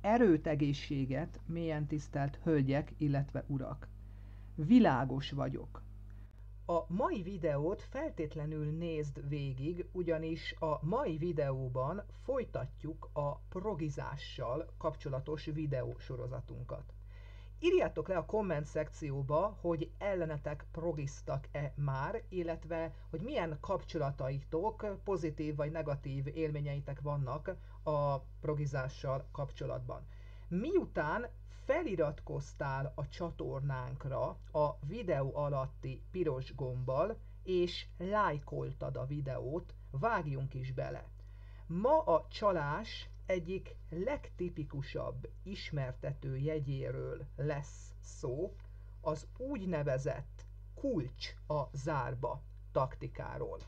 erőt, egészséget, mélyen tisztelt hölgyek, illetve urak. Világos vagyok. A mai videót feltétlenül nézd végig, ugyanis a mai videóban folytatjuk a progizással kapcsolatos videósorozatunkat. Írjátok le a komment szekcióba, hogy ellenetek progiztak-e már, illetve hogy milyen kapcsolataitok, pozitív vagy negatív élményeitek vannak a progizással kapcsolatban. Miután feliratkoztál a csatornánkra a videó alatti piros gombbal, és lájkoltad a videót, vágjunk is bele! Ma a csalás egyik legtipikusabb ismertető jegyéről lesz szó, az úgynevezett kulcs a zárba taktikáról.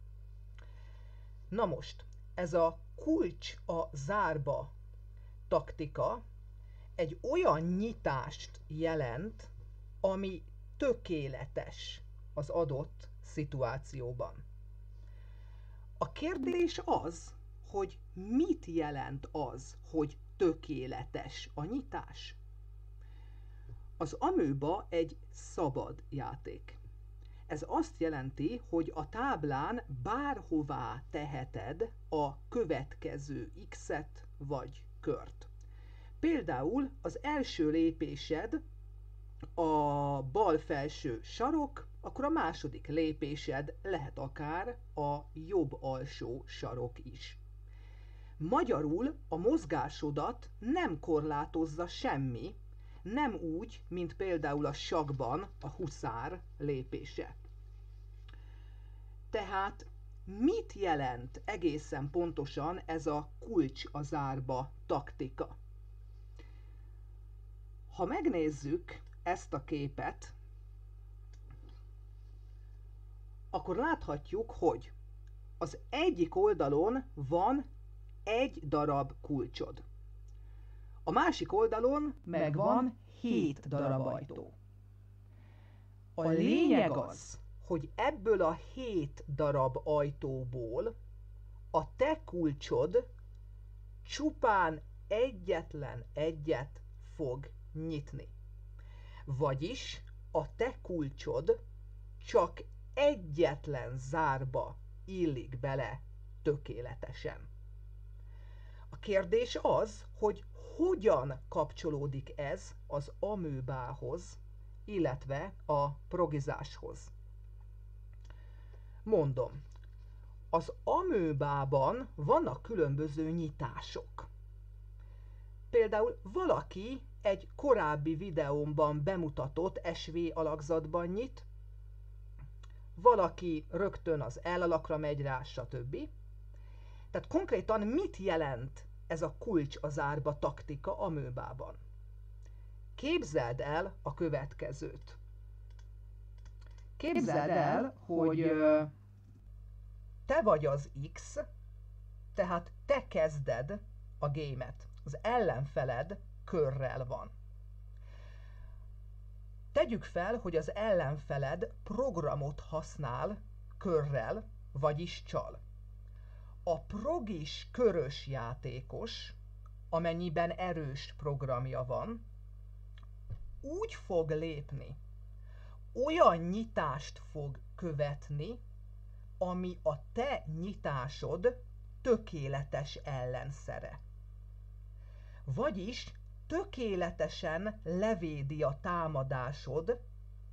Na most, ez a kulcs a zárba taktika egy olyan nyitást jelent, ami tökéletes az adott szituációban. A kérdés az, hogy mit jelent az, hogy tökéletes a nyitás? Az amöba egy szabad játék. Ez azt jelenti, hogy a táblán bárhová teheted a következő X-et vagy kört. Például az első lépésed a bal felső sarok, akkor a második lépésed lehet akár a jobb alsó sarok is. Magyarul a mozgásodat nem korlátozza semmi, nem úgy, mint például a sakkban a huszár lépése. Tehát mit jelent egészen pontosan ez a kulcs a zárba taktika? Ha megnézzük ezt a képet, akkor láthatjuk, hogy az egyik oldalon van egy darab kulcsod. A másik oldalon meg van 7 darab ajtó. A lényeg az, hogy ebből a 7 darab ajtóból a te kulcsod csupán egyetlen egyet fog nyitni. Vagyis a te kulcsod csak egyetlen zárba illik bele tökéletesen. A kérdés az, hogy hogyan kapcsolódik ez az amöbához, illetve a progizáshoz. Mondom, az amöbában vannak különböző nyitások. Például valaki egy korábbi videómban bemutatott SV alakzatban nyit, valaki rögtön az L alakra megy rá, stb. Tehát konkrétan mit jelent ez a kulcs a zárba taktika amöbában? Képzeld el a következőt. Képzeld el, hogy te vagy az X, tehát te kezded a gémet. Az ellenfeled körrel van. Tegyük fel, hogy az ellenfeled programot használ körrel, vagyis csal. A progis körös játékos, amennyiben erős programja van, úgy fog lépni, olyan nyitást fog követni, ami a te nyitásod tökéletes ellenszere. Vagyis tökéletesen levédi a támadásod,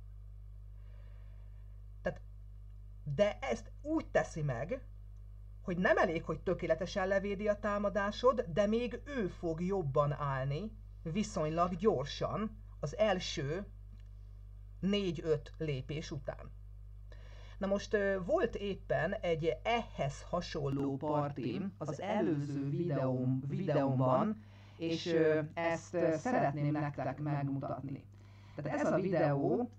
de ezt úgy teszi meg, hogy nem elég, hogy tökéletesen levédi a támadásod, de még ő fog jobban állni, viszonylag gyorsan, az első 4-5 lépés után. Na most volt éppen egy ehhez hasonló partim az előző videómban, és ezt szeretném nektek megmutatni. Tehát ez a videó,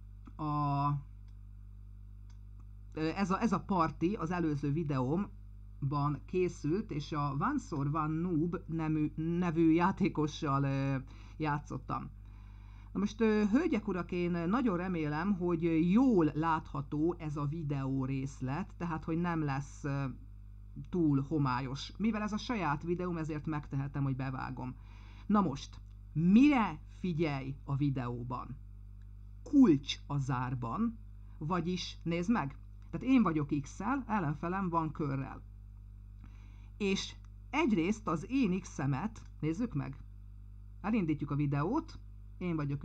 ez a parti az előző videómban készült, és a One Noob nevű játékossal játszottam. Na most, hölgyek, urak, én nagyon remélem, hogy jól látható ez a videó részlet, tehát hogy nem lesz túl homályos. Mivel ez a saját videóm, ezért megtehetem, hogy bevágom. Na most, mire figyelj a videóban? Kulcs a zárban, vagyis nézd meg, tehát én vagyok X-szel, ellenfelem van körrel. És egyrészt az én X-emet, nézzük meg, elindítjuk a videót, én vagyok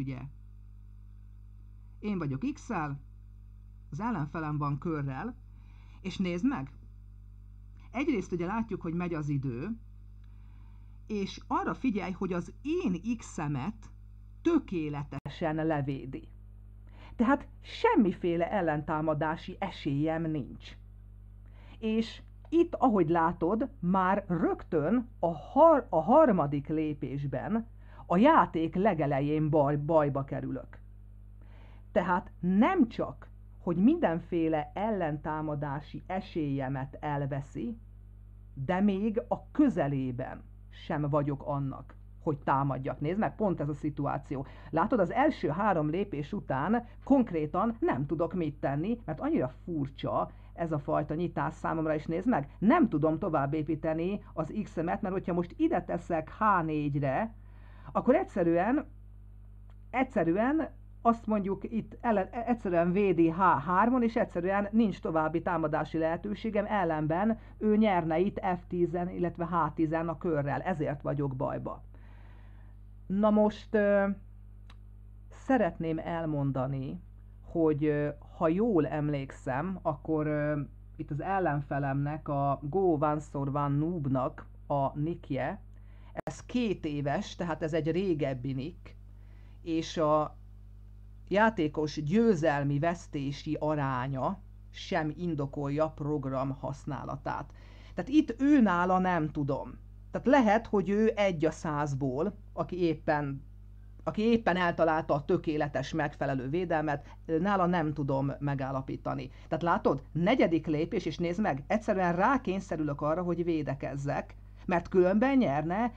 X-szel, az ellenfelem van körrel, és nézd meg, egyrészt ugye látjuk, hogy megy az idő, és arra figyelj, hogy az én X-emet tökéletesen levédi. Tehát semmiféle ellentámadási esélyem nincs. És itt, ahogy látod, már rögtön a harmadik lépésben a játék legelején bajba kerülök. Tehát nem csak, hogy mindenféle ellentámadási esélyemet elveszi, de még a közelében sem vagyok annak, hogy támadjak. Nézd meg, pont ez a szituáció. Látod, az első 3 lépés után konkrétan nem tudok mit tenni, mert annyira furcsa ez a fajta nyitás számomra, és nézd meg, nem tudom tovább építeni az X-emet, mert hogyha most ide teszek H4-re, akkor egyszerűen azt mondjuk itt egyszerűen védi H3-on, és egyszerűen nincs további támadási lehetőségem, ellenben ő nyerne itt F10-en, illetve H10-en a körrel, ezért vagyok bajba. Na most szeretném elmondani, hogy ha jól emlékszem, akkor itt az ellenfelemnek, a Go One Noobnak a nickje, ez 2 éves, tehát ez egy régebbi nick, és a játékos győzelmi-vesztési aránya sem indokolja program használatát. Tehát itt őnála nem tudom. Tehát lehet, hogy ő 1 a 100-ból, aki éppen eltalálta a tökéletes megfelelő védelmet, nála nem tudom megállapítani. Tehát látod, 4. lépés, és nézd meg, egyszerűen rákényszerülök arra, hogy védekezzek, mert különben nyerne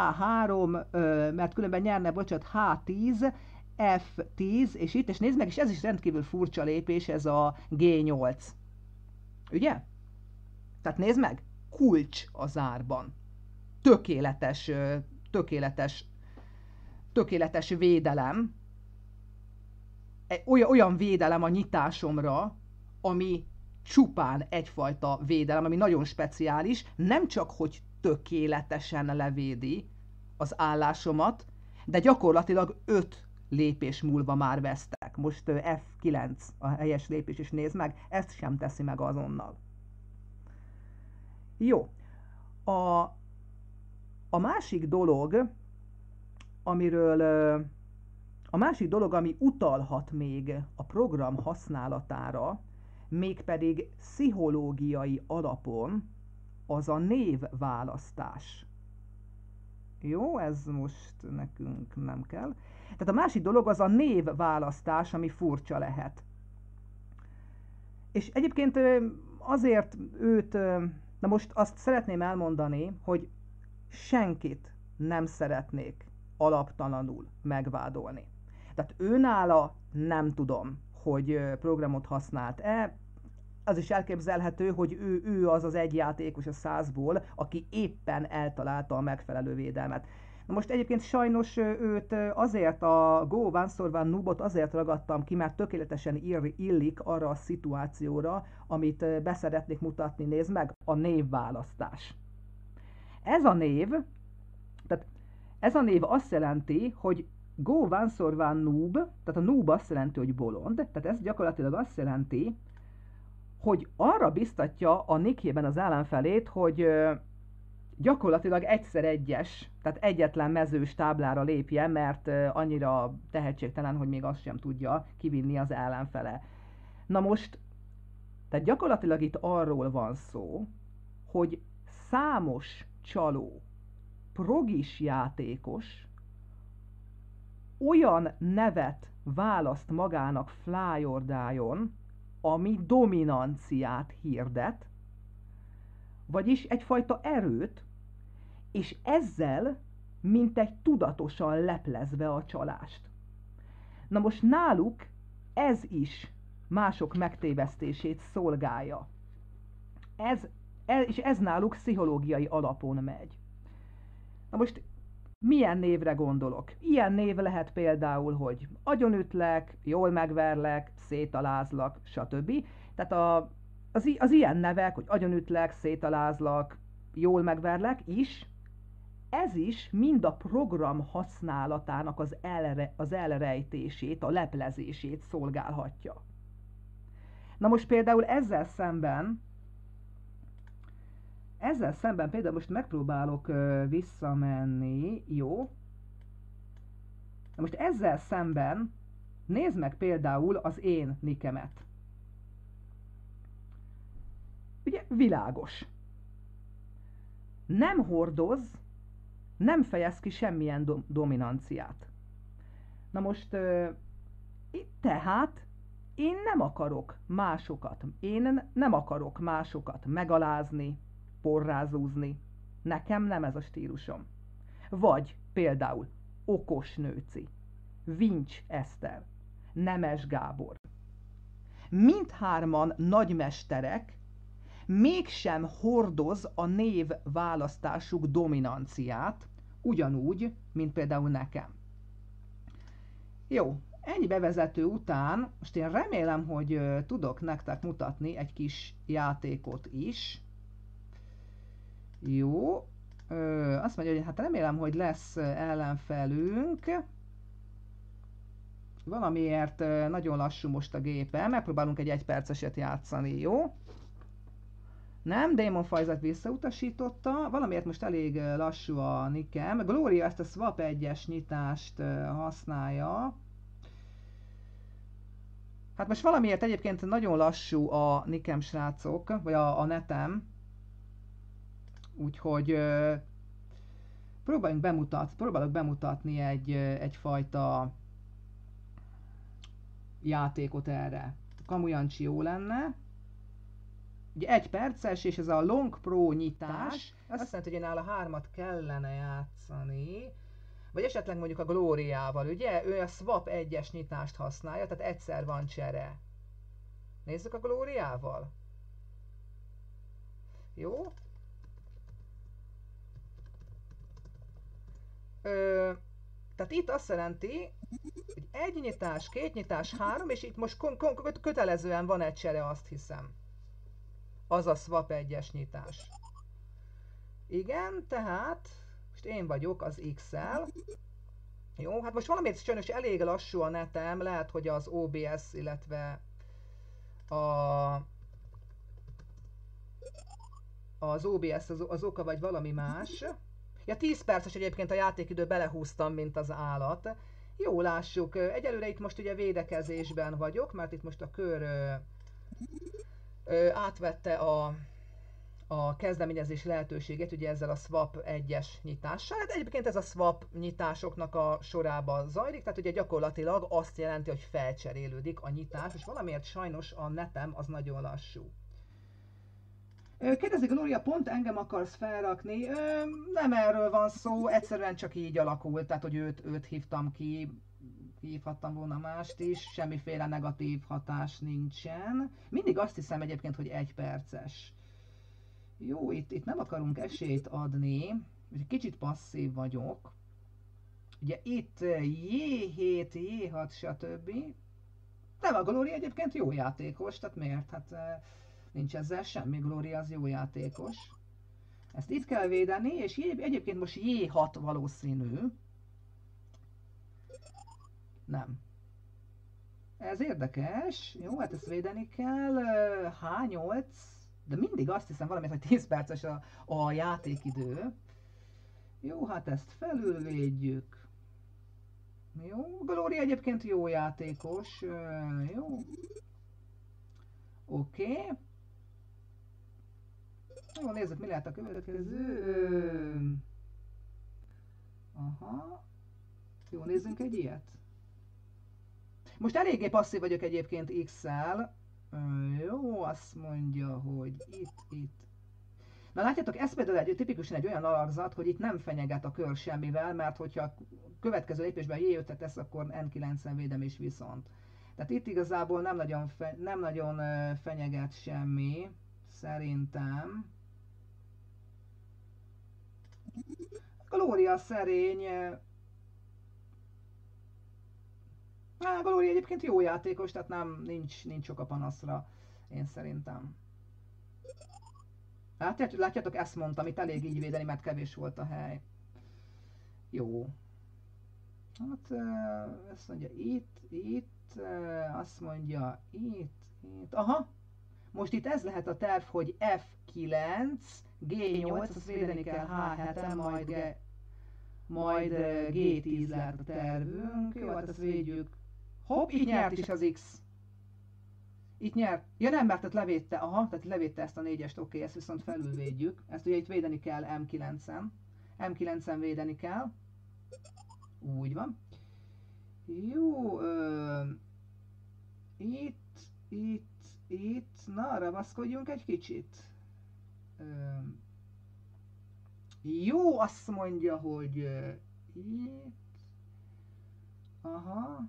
H10, F10, és itt, és nézd meg, és ez is rendkívül furcsa lépés, ez a G8. Ugye? Tehát nézd meg, kulcs a zárban. Tökéletes védelem. Olyan védelem a nyitásomra, ami csupán egyfajta védelem, ami nagyon speciális, nem csak, hogy tökéletesen levédi az állásomat, de gyakorlatilag 5 lépés múlva már vesztek. Most F9 a helyes lépés, és nézd meg, ezt sem teszi meg azonnal. Jó. A másik dolog, ami utalhat még a program használatára, mégpedig pszichológiai alapon, az a névválasztás. Jó, ez most nekünk nem kell. Tehát a másik dolog az a névválasztás, ami furcsa lehet. És egyébként azért na most azt szeretném elmondani, hogy senkit nem szeretnék alaptalanul megvádolni. Tehát őnála nem tudom, hogy programot használt-e. Az is elképzelhető, hogy ő az az egy játékos a 100-ból, aki éppen eltalálta a megfelelő védelmet. Na most egyébként sajnos őt azért, a Go One Noobot azért ragadtam ki, mert tökéletesen illik arra a szituációra, amit beszeretnék mutatni. Nézd meg, a névválasztás. Ez a név azt jelenti, hogy Go One Noob, tehát a noob azt jelenti, hogy bolond, tehát ez gyakorlatilag azt jelenti, hogy arra biztatja a nickjében az ellenfelét, hogy gyakorlatilag egyszer egyes, tehát egyetlen mezős táblára lépjen, mert annyira tehetségtelen, hogy még azt sem tudja kivinni az ellenfele. Na most, tehát gyakorlatilag itt arról van szó, hogy számos csaló, progis játékos olyan nevet választ magának Fly or Die-on, ami dominanciát hirdet, vagyis egyfajta erőt, és ezzel mintegy tudatosan leplezve a csalást. Na most náluk ez is mások megtévesztését szolgálja. És ez náluk pszichológiai alapon megy. Na most Milyen névre gondolok? Ilyen név lehet például, hogy agyonütlek, jól megverlek, szétalázlak, stb. Tehát az ilyen nevek, hogy agyonütlek, szétalázlak, jól megverlek is, ez is mind a program használatának az elrejtését, a leplezését szolgálhatja. Na most például ezzel szemben például most megpróbálok visszamenni, jó? Na most ezzel szemben nézd meg például az én nikemet. Ugye világos. Nem hordoz, nem fejez ki semmilyen dominanciát. Na most tehát én nem akarok másokat megalázni, porrázúzni. Nekem nem ez a stílusom. Vagy például Okos Nőci, Vincs Eszter, Nemes Gábor. Mindhárman nagymesterek, mégsem hordoz a név választásuk dominanciát, ugyanúgy, mint például nekem. Jó, ennyi bevezető után, most én remélem, hogy tudok nektek mutatni egy kis játékot is. Jó, azt mondja, hogy hát remélem, hogy lesz ellenfelünk. Valamiért nagyon lassú most a gépe, megpróbálunk egy 1 perceset játszani, jó? Nem, Demon Fajzat visszautasította, valamiért most elég lassú a nikem. Gloria ezt a swap 1-es nyitást használja. Hát most valamiért egyébként nagyon lassú a nikem, srácok, vagy a netem. Úgyhogy próbálok bemutatni egyfajta játékot erre. Kamujancsi jó lenne. Ugye 1 perces, és ez a Long Pro nyitás. Azt jelenti, hogy én nála 3-at kellene játszani. Vagy esetleg mondjuk a Glóriával, ugye? Ő a Swap 1-es nyitást használja, tehát egyszer van csere. Nézzük a Glóriával. Jó. Tehát itt azt jelenti, hogy 1 nyitás, 2 nyitás, 3, és itt most kötelezően van egy csere, azt hiszem. Az a Swap 1-es nyitás. Igen, tehát most én vagyok az X-el. Jó, hát most valamiért sajnos elég lassú a netem, lehet, hogy az OBS, illetve az OBS az oka, vagy valami más. Ja, 10 perces egyébként a játékidő, belehúztam, mint az állat. Jó, lássuk. Egyelőre itt most ugye védekezésben vagyok, mert itt most a kör átvette a kezdeményezés lehetőségét, ugye ezzel a Swap 1-es nyitással. Hát egyébként ez a Swap nyitásoknak a sorában zajlik, tehát ugye gyakorlatilag azt jelenti, hogy felcserélődik a nyitás, és valamiért sajnos a netem az nagyon lassú. Kérdezi Gloria, pont engem akarsz felrakni? Nem erről van szó, egyszerűen csak így alakult, tehát hogy őt hívtam ki, hívhattam volna mást is, semmiféle negatív hatás nincsen. Mindig azt hiszem egyébként, hogy 1 perces. Jó, itt nem akarunk esélyt adni, egy kicsit passzív vagyok. Ugye itt J7, J6, stb. De a Gloria egyébként jó játékos, tehát miért? Hát nincs ezzel semmi, Gloria az jó játékos. Ezt itt kell védeni, és egyébként most J6 valószínű. Nem. Ez érdekes. Jó, hát ezt védeni kell. H8. De mindig azt hiszem valamiért, hogy 10 perces a játékidő. Jó, hát ezt felülvédjük. Jó, Gloria egyébként jó játékos. Jó. Oké. Jó, nézzük, mi lehet a következő. Aha. Jó, nézzünk egy ilyet. Most eléggé passzív vagyok egyébként X-szel. Jó, azt mondja, hogy itt. Na látjátok, ez például tipikusan egy olyan alakzat, hogy itt nem fenyeget a kör semmivel, mert hogyha a következő lépésben J5-et tesz, akkor N90 védem is viszont. Tehát itt igazából nem nagyon fenyeget semmi, szerintem. Glória szerény. Glória egyébként jó játékos, tehát nincs ok a panaszra, én szerintem. Látjátok, ezt mondtam, itt elég így védeni, mert kevés volt a hely. Jó. Hát azt mondja itt, azt mondja itt. Aha! Most itt ez lehet a terv, hogy F9, G8, azt védeni kell H7-en, majd G10 lehet a tervünk. Jó, hát ezt védjük. Hopp, itt nyert is az X. Itt nyert. Ja nem, mert ott levédte. Aha, tehát levédte ezt a 4-est, oké, ezt viszont felülvédjük. Ezt ugye itt védeni kell M9-en. M9-en védeni kell. Úgy van. Jó, itt, na, ravaszkodjunk egy kicsit. Jó, azt mondja, hogy itt. Aha.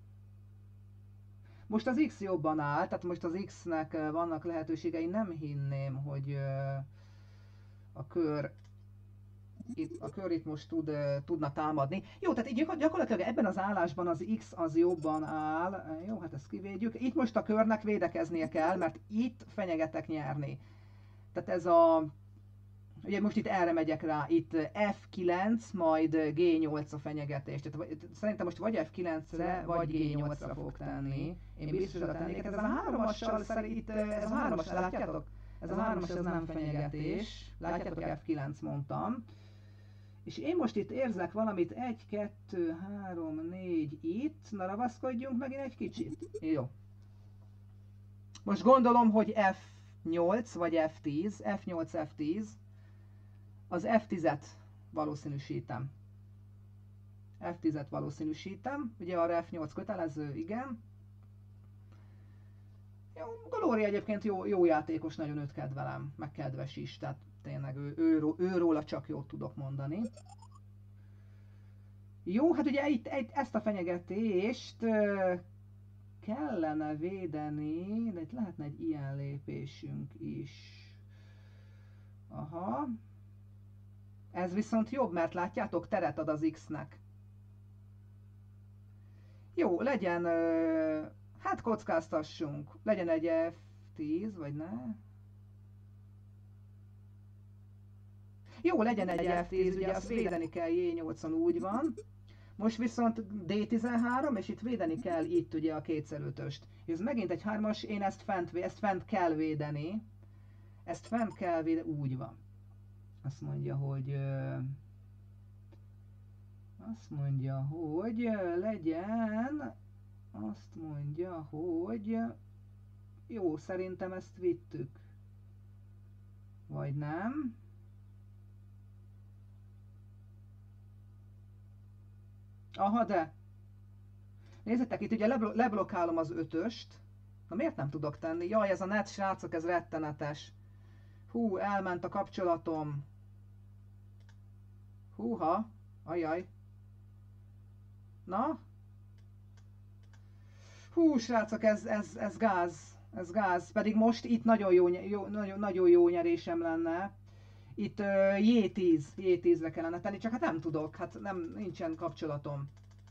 Most az X jobban áll, tehát most az X-nek vannak lehetőségei, nem hinném, hogy a kör itt most tudna támadni. Jó, tehát így gyakorlatilag ebben az állásban az X az jobban áll. Jó, hát ezt kivédjük. Itt most a körnek védekeznie kell, mert itt fenyegetek nyerni. Tehát ez a... Ugye most itt erre megyek rá, itt F9, majd G8 a fenyegetés. Tehát szerintem most vagy F9-re, vagy G8-ra fog tenni. Én biztosra tennék. Ez a 3-assal szerint, ez a 3-as, látjátok? Ez a 3-as, ez nem fenyegetés. Látjátok, F9 mondtam. És én most itt érzek valamit, 1, 2, 3, 4 itt. Na, ravaszkodjunk megint egy kicsit. Jó. Most gondolom, hogy F8 vagy F10, F8, F10. Az F10-et valószínűsítem. F10-et valószínűsítem. Ugye arra F8 kötelező, igen. Jó, Glória egyébként jó játékos, nagyon őt kedvelem, meg kedves is, tehát tényleg őróla csak jót tudok mondani. Jó, hát ugye itt ezt a fenyegetést kellene védeni, de itt lehetne egy ilyen lépésünk is. Aha. Ez viszont jobb, mert látjátok, teret ad az X-nek. Jó, legyen, hát kockáztassunk. Legyen egy F10, vagy ne? Jó, legyen egy F10, ugye azt védeni kell J8-on, úgy van. Most viszont D13, és itt védeni kell itt ugye a 2x5-öst. Ez megint egy 3-as, én ezt fent kell védeni. Ezt fent kell védeni, úgy van. Azt mondja, hogy legyen, azt mondja, hogy jó, szerintem ezt vittük. Vagy nem? Aha, de. Nézzétek, itt ugye leblokkálom az 5-öst. Na miért nem tudok tenni? Jaj, ez a net, srácok, ez rettenetes. Hú, elment a kapcsolatom. Húha, ajaj. Na? Hú, srácok, ez gáz. Ez gáz. Pedig most itt nagyon jó nyerésem lenne. Itt J10-re kellene tenni, csak hát nem tudok, hát nincsen kapcsolatom.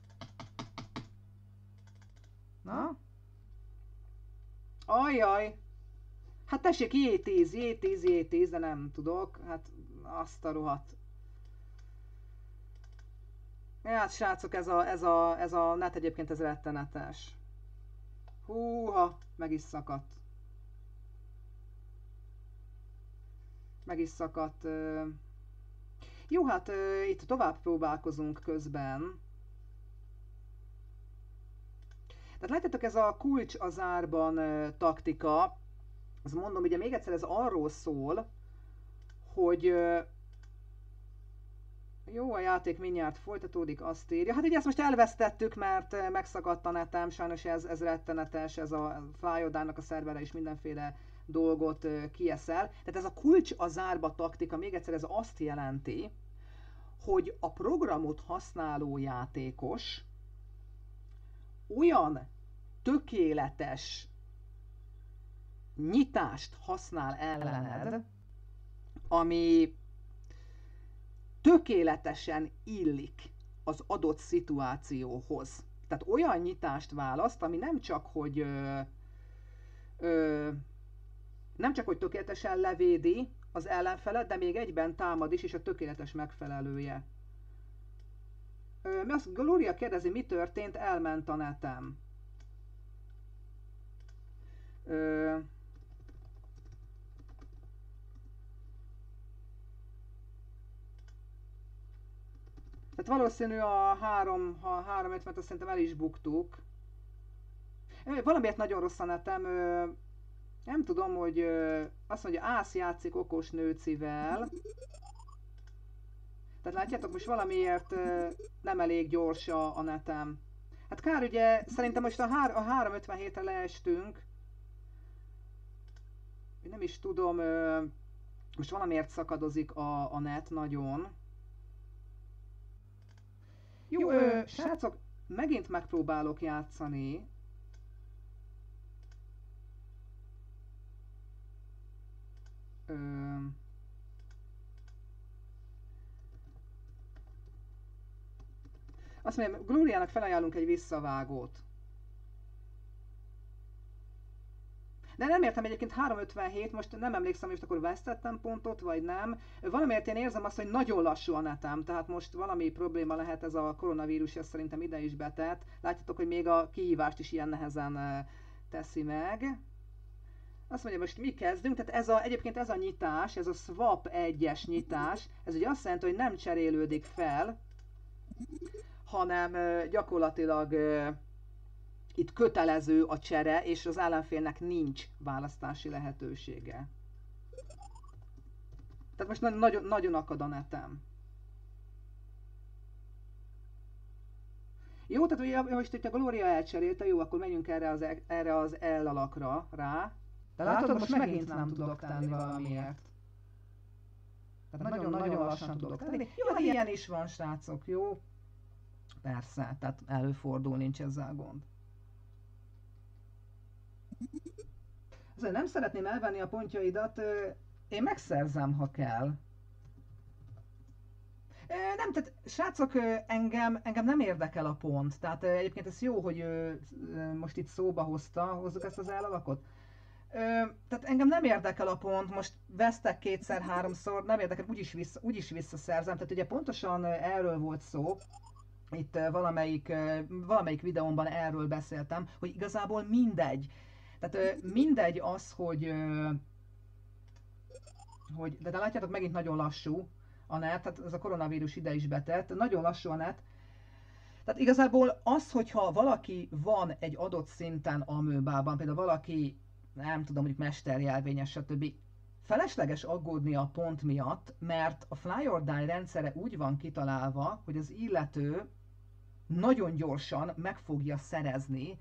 Na? Ajjaj! Hát tessék, J10, de nem tudok, hát azt a rohadt. Ja, hát srácok, ez a net egyébként ez rettenetes. Húha, meg is szakadt. Meg is szakadt. Jó, hát itt tovább próbálkozunk közben. Tehát látjátok, ez a kulcs az árban taktika. Azt mondom, ugye még egyszer ez arról szól, hogy jó, a játék mindjárt folytatódik, azt írja. Hát ugye ezt most elvesztettük, mert megszakadt a netem, sajnos ez rettenetes, ez a Flyodának a szervere is mindenféle dolgot kieszel. Tehát ez a kulcs a zárba taktika, még egyszer ez azt jelenti, hogy a programot használó játékos olyan tökéletes nyitást használ ellened, ami tökéletesen illik az adott szituációhoz. Tehát olyan nyitást választ, ami nem csak, hogy tökéletesen levédi az ellenfelet, de még egyben támad is, és a tökéletes megfelelője. Azt Gloria kérdezi, mi történt, elment a netem. Tehát valószínű a 350-et azt szerintem el is buktuk. Valamiért nagyon rossz a netem. Nem tudom, hogy azt mondja, Ász játszik okos nőcivel. Tehát látjátok, most valamiért nem elég gyors a netem. Hát kár, ugye, szerintem most a 357-re leestünk. Nem is tudom, most valamiért szakadozik a net nagyon. Jó, srácok, megint megpróbálok játszani. Azt mondja, Glóriának felajánlunk egy visszavágót. De nem értem egyébként 357, most nem emlékszem, hogy most akkor vesztettem pontot, vagy nem. Valamiért én érzem azt, hogy nagyon lassú a netem, tehát most valami probléma lehet, ez a koronavírus, ez szerintem ide is betett. Látjátok, hogy még a kihívást is ilyen nehezen teszi meg. Azt mondja, most mi kezdünk, tehát egyébként ez a nyitás, ez a swap 1-es nyitás, ez ugye azt jelenti, hogy nem cserélődik fel, hanem gyakorlatilag itt kötelező a csere, és az ellenfélnek nincs választási lehetősége. Tehát most nagyon akad a netem. Jó, tehát ugye most itt a Gloria elcserélte, jó, akkor menjünk erre az L alakra rá. De látod, most megint nem tudok tenni valamiért. Tehát nagyon lassan tudok tenni. Jó, hát ilyen is van, srácok, jó? Persze, tehát előfordul, nincs ezzel gond. Azért nem szeretném elvenni a pontjaidat, én megszerzem, ha kell. Nem, tehát srácok, engem nem érdekel a pont. Tehát egyébként ez jó, hogy most itt szóba hozzuk ezt az elalakot. Tehát engem nem érdekel a pont, most vesztek kétszer-háromszor, nem érdekel, úgyis visszaszerzem. Tehát ugye pontosan erről volt szó. Itt valamelyik videómban erről beszéltem, hogy igazából mindegy. Tehát mindegy az, de látjátok, megint nagyon lassú a net, tehát ez a koronavírus ide is betett, nagyon lassú a net. Tehát igazából az, hogyha valaki van egy adott szinten amöbában, például valaki, nem tudom, mondjuk mesterjelvényes, stb. Felesleges aggódni a pont miatt, mert a Fly or Die rendszere úgy van kitalálva, hogy az illető nagyon gyorsan meg fogja szerezni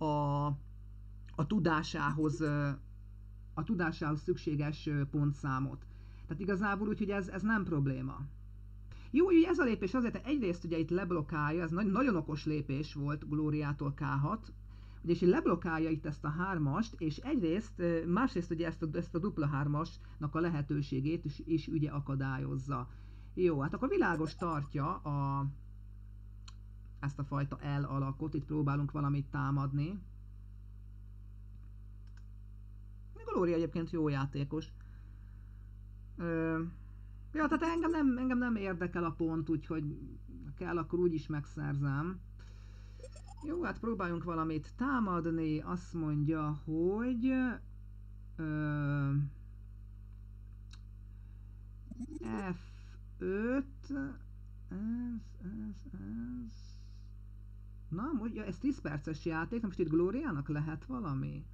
a tudásához szükséges pontszámot. Tehát igazából úgyhogy ez nem probléma. Jó, ugye ez a lépés azért, egyrészt ugye itt leblokkálja, ez nagyon okos lépés volt Glóriától K6, ugye és leblokkálja itt ezt a 3-ast, és másrészt ugye ezt a dupla 3-asnak a lehetőségét is ugye akadályozza. Jó, hát akkor világos tartja ezt a fajta L alakot, itt próbálunk valamit támadni. Glória egyébként jó játékos. Ja, tehát engem nem érdekel a pont, úgyhogy kell, akkor úgyis megszerzem. Jó, hát próbáljunk valamit támadni, azt mondja, hogy F5 Na, mondja, ez 10 perces játék, most itt Glóriának lehet valami?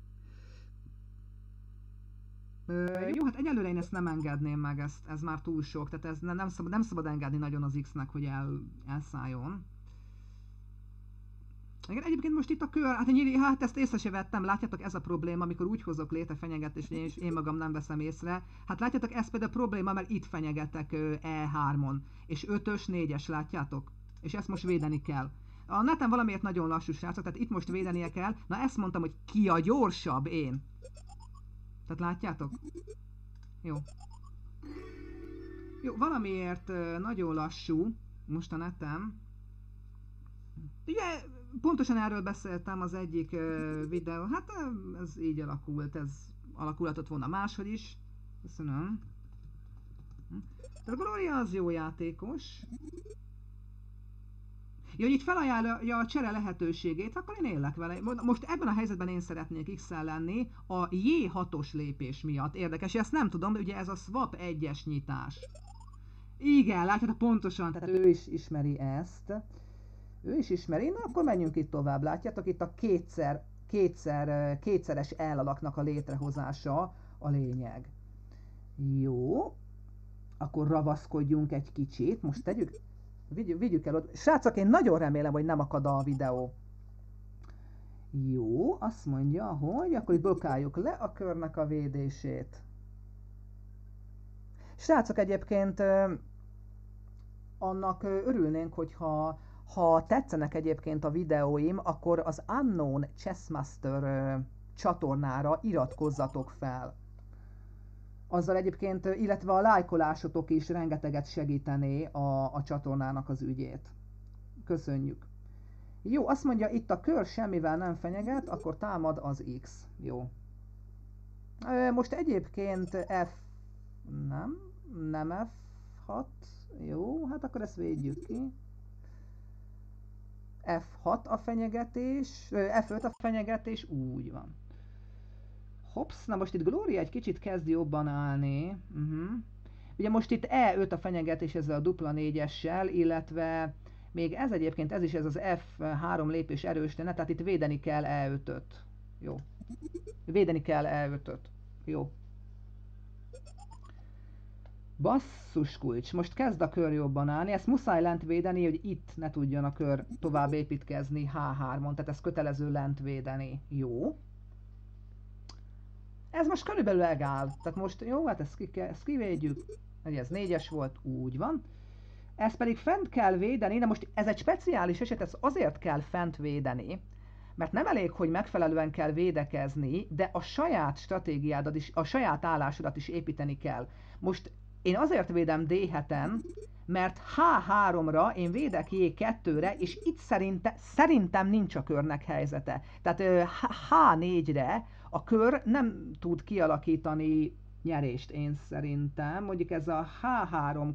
Jó, hát egyelőre én ezt nem engedném meg, ez már túl sok, tehát ez nem szabad engedni nagyon az X-nek, hogy elszálljon. Igen, egyébként most itt a kör, hát ezt észre se vettem, látjátok, ez a probléma, amikor úgy hozok létre fenyegetést, és én magam nem veszem észre. Hát látjátok, ez például a probléma, mert itt fenyegetek E3-on, és 5-ös, 4-es, látjátok? És ezt most védeni kell. A neten valamiért nagyon lassú, srácok, tehát itt most védenie kell. Na ezt mondtam, hogy ki a gyorsabb, én. Tehát látjátok? Jó. Jó, valamiért nagyon lassú most a netem. Ugye pontosan erről beszéltem az egyik videó, hát ez így alakult, ez alakulhatott volna máshogy is. Köszönöm. De a Gloria az jó játékos. Ja, hogy itt felajánlja a csere lehetőségét, akkor én élek vele. Most ebben a helyzetben én szeretnék X-el lenni a J6-os lépés miatt. Érdekes, ezt nem tudom, de ugye ez a swap 1-es nyitás. Igen, látjátok pontosan, tehát ő is ismeri ezt. Ő is ismeri, na akkor menjünk itt tovább. Látjátok, itt a kétszeres elalaknak a létrehozása a lényeg. Jó, akkor ravaszkodjunk egy kicsit. Most vigyük el ott. Srácok, én nagyon remélem, hogy nem akad a videó. Jó, azt mondja, hogy akkor itt blokkáljuk le a körnek a védését. Srácok, egyébként annak örülnénk, hogyha tetszenek egyébként a videóim, akkor az Unknown Chessmaster csatornára iratkozzatok fel. Azzal egyébként, illetve a lájkolásotok is rengeteget segítené a csatornának az ügyét. Köszönjük. Jó, azt mondja, itt a kör semmivel nem fenyeget, akkor támad az X. Jó. Most egyébként nem F6. Jó, hát akkor ezt védjük ki. F6 a fenyegetés, F5 a fenyegetés, úgy van. Hops, na most itt Gloria egy kicsit kezd jobban állni. Ugye most itt E5 a fenyegetés ezzel a dupla 4-essel, illetve még ez egyébként, ez az F3 lépés erősítene, tehát itt védeni kell E5-öt. Jó. Védeni kell E5-öt. Jó. Basszus kulcs, most kezd a kör jobban állni, ezt muszáj lent védeni, hogy itt ne tudjon a kör tovább építkezni H3-on, tehát ez kötelező lent védeni. Jó. Ez most körülbelül egál, tehát most jó, hát ezt kivédjük, ez 4-es volt, úgy van. Ezt pedig fent kell védeni, de most ez egy speciális eset, ez azért kell fent védeni, mert nem elég, hogy megfelelően kell védekezni, de a saját stratégiádat is, a saját állásodat is építeni kell. Most én azért védem D7-en, mert H3-ra én védek J2-re, és itt szerintem nincs a körnek helyzete. Tehát H4-re a kör nem tud kialakítani nyerést, én szerintem. Mondjuk ez a H3,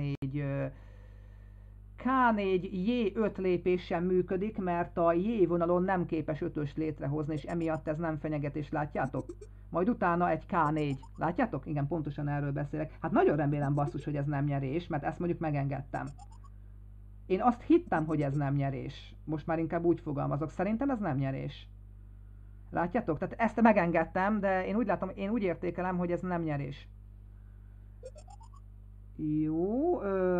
K4, J5 lépés sem működik, mert a J vonalon nem képes ötöst létrehozni, és emiatt ez nem fenyegetés, látjátok? Majd utána egy K4. Látjátok? Igen, pontosan erről beszélek. Hát nagyon remélem basszus, hogy ez nem nyerés, mert ezt mondjuk megengedtem. Én azt hittem, hogy ez nem nyerés. Most már inkább úgy fogalmazok. Szerintem ez nem nyerés. Látjátok? Tehát ezt megengedtem, de én úgy értékelem, hogy ez nem nyerés. Jó.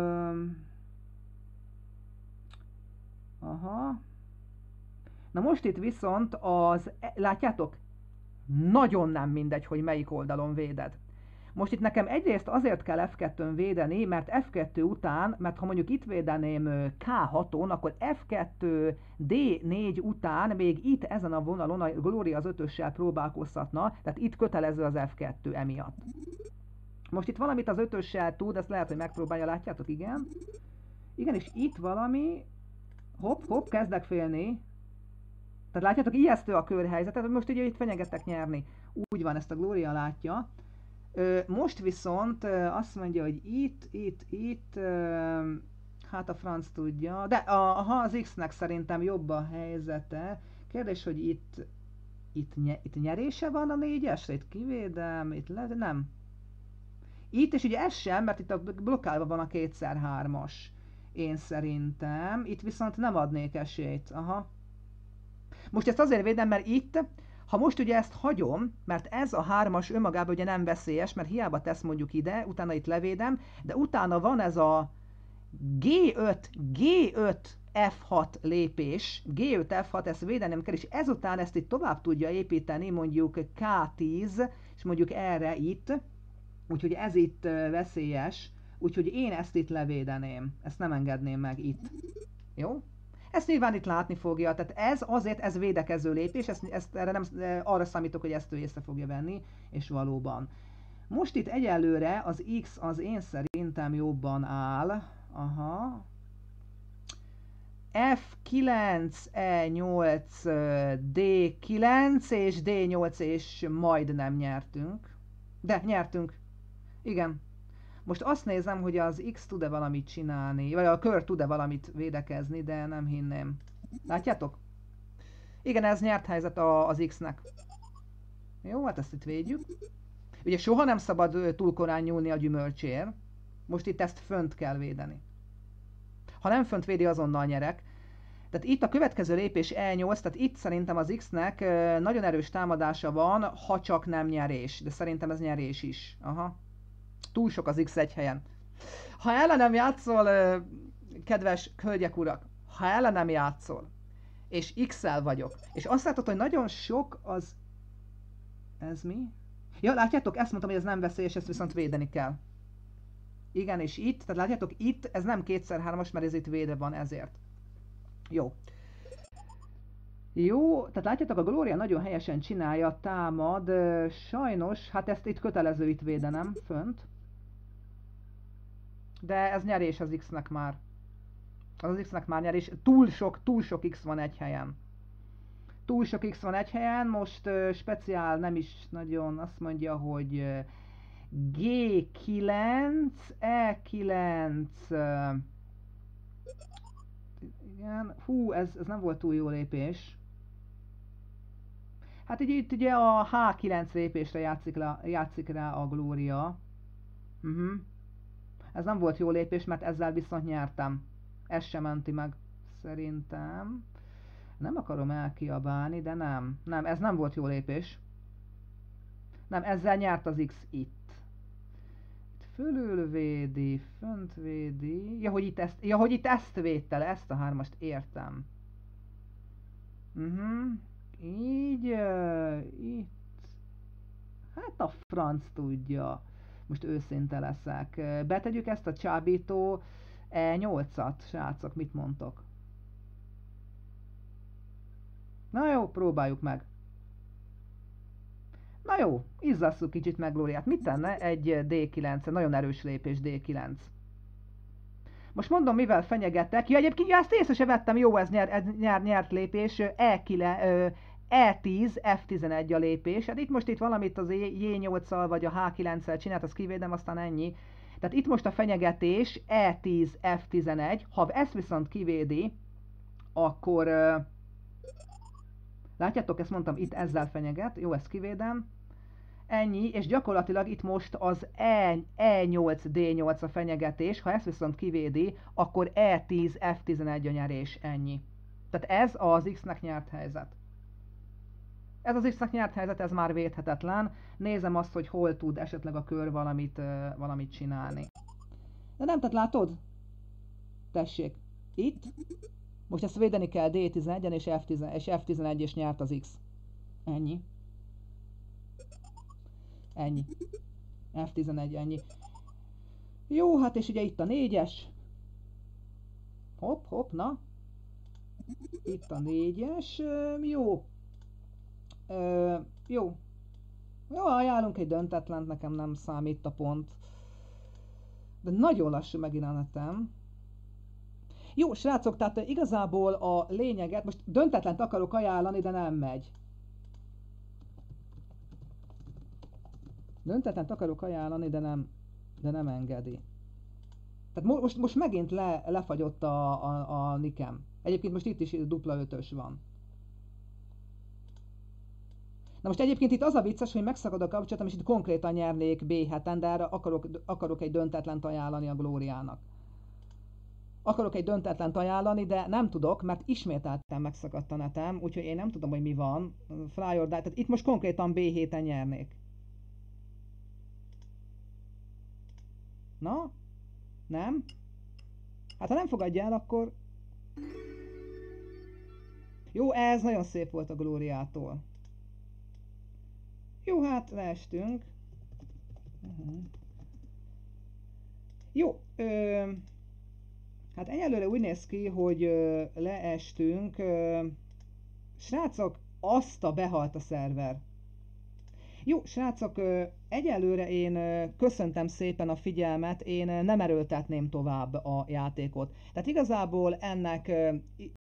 Aha. Na most itt viszont látjátok? Nagyon nem mindegy, hogy melyik oldalon véded. Most itt nekem egyrészt azért kell F2-n védeni, mert F2 után, mert ha mondjuk itt védeném K6-on, akkor F2, D4 után még itt ezen a vonalon a Gloria az 5-össel próbálkozhatna, tehát itt kötelező az F2 emiatt. Most itt valamit az 5-össel tud, ezt lehet, hogy megpróbálja, látjátok, igen. Igen, és itt valami, hopp, kezdek félni. Tehát látjátok, ijesztő a körhelyzetet, most ugye itt fenyegettek nyerni. Úgy van, ezt a Gloria látja. Most viszont azt mondja, hogy itt, hát a franc tudja, de az X-nek szerintem jobb a helyzete. Kérdés, hogy itt nyerése van a 4-esre, itt kivédem, nem. Itt, és ugye ez sem, mert itt blokkálva van a 2x3-as. Én szerintem. Itt viszont nem adnék esélyt. Aha. Most ezt azért védem, mert itt, ha most ugye ezt hagyom, mert ez a 3-as önmagában ugye nem veszélyes, mert hiába tesz mondjuk ide, utána itt levédem, de utána van ez a G5, F6 lépés, G5, F6, ezt védenem kell, és ezután ezt itt tovább tudja építeni, mondjuk K10, és mondjuk erre itt, úgyhogy ez itt veszélyes, úgyhogy én ezt itt levédeném, ezt nem engedném meg itt. Jó? Ezt nyilván itt látni fogja, tehát ez védekező lépés, arra számítok, hogy ezt ő észre fogja venni, és valóban. Most itt egyelőre az X az én szerintem jobban áll. Aha. F9, E8, D9 és D8 és majdnem nyertünk. De nyertünk. Igen. Most azt nézem, hogy az X tud-e valamit csinálni, vagy a kör tud-e valamit védekezni, de nem hinném. Látjátok? Igen, ez nyert helyzet az X-nek. Jó, hát ezt itt védjük. Ugye soha nem szabad túl korán nyúlni a gyümölcsér. Most itt ezt fönt kell védeni. Ha nem fönt védi, azonnal nyerek. Tehát itt a következő lépés E8, tehát itt szerintem az X-nek nagyon erős támadása van, ha csak nem nyerés. De szerintem ez nyerés is. Aha. Túl sok az X egy helyen. Ha ellenem játszol, kedves hölgyek urak, ha ellenem játszol, és X-el vagyok, és azt látod, hogy nagyon sok az... Ez mi? Ja, látjátok, ezt mondtam, hogy ez nem veszélyes, ezt viszont védeni kell. Igen, és itt, tehát látjátok, itt ez nem 2x3-as, mert ez itt védve van ezért. Jó. Jó, tehát látjátok, a Gloria nagyon helyesen csinálja, támad, sajnos, hát ezt itt kötelező itt védenem, fönt. De ez nyerés az X-nek már. Az X-nek már nyerés, túl sok X van egy helyen. Túl sok X van egy helyen, most speciál nem is nagyon, azt mondja, hogy G9, E9, igen, hú, ez nem volt túl jó lépés. Hát így itt ugye a H9 lépésre játszik rá a Gloria. Ez nem volt jó lépés, mert ezzel viszont nyertem. Ez sem menti meg, szerintem. Nem akarom elkiabálni, de nem. Nem, ez nem volt jó lépés. Nem, ezzel nyert az X itt. Itt fölülvédi, föntvédi. Ja, hogy itt ezt védte le, ezt a hármast értem. Így, itt. Hát a franc tudja. Most őszinte leszek. Betegyük ezt a csábító E8-at, srácok, mit mondtok? Na jó, próbáljuk meg. Na jó, izzasszuk kicsit meg Glóriát. Mit tenne egy D9? Nagyon erős lépés D9. Most mondom, mivel fenyegettek. Ja, egyébként ezt észre se vettem, jó, ez nyert lépés. E10, F11 a lépés. Hát itt most itt valamit az J8-al vagy a H9-el csinált, azt kivédem, aztán ennyi. Tehát itt most a fenyegetés E10, F11. Ha ezt viszont kivédi, akkor... látjátok, ezt mondtam, itt ezzel fenyeget. Jó, ezt kivédem. Ennyi, és gyakorlatilag itt most az E8, D8 a fenyegetés, ha ezt viszont kivédi, akkor E10, F11 a nyerés, ennyi. Tehát ez az X-nek nyert helyzet. Ez az X-nek nyert helyzet, ez már védhetetlen. Nézem azt, hogy hol tud esetleg a kör valamit csinálni. De nem, tehát látod? Tessék, itt. Most ezt védeni kell D11-en és F11 és nyert az X. Ennyi. Ennyi. F11, ennyi. Jó, hát és ugye itt a 4-es. Hopp, hopp, na. Itt a 4-es. Jó. Jó. Jó, ajánlunk egy döntetlent, nekem nem számít a pont. De nagyon lassú megint a netem. Jó, srácok, tehát igazából a lényeget, most döntetlent akarok ajánlani, de nem megy. Döntetlent akarok ajánlani, de nem engedi. Tehát most megint lefagyott a nikem. Egyébként most itt is dupla 5-ös van. Na most egyébként itt az a vicces, hogy megszakad a kapcsolatom, és itt konkrétan nyernék B7-en, de erre akarok egy döntetlent ajánlani a Glóriának. Akarok egy döntetlent ajánlani, de nem tudok, mert ismételten megszakadt a netem, úgyhogy én nem tudom, hogy mi van. Fly or die, tehát itt most konkrétan B7-en nyernék. Na? Nem? Hát ha nem fogadja el, akkor... Jó, ez nagyon szép volt a Glóriától. Jó, hát leestünk. Jó, hát egyelőre úgy néz ki, hogy leestünk. Srácok, azt a behalt a szerver. Jó, srácok, egyelőre én köszöntem szépen a figyelmet, én nem erőltetném tovább a játékot. Tehát igazából ennek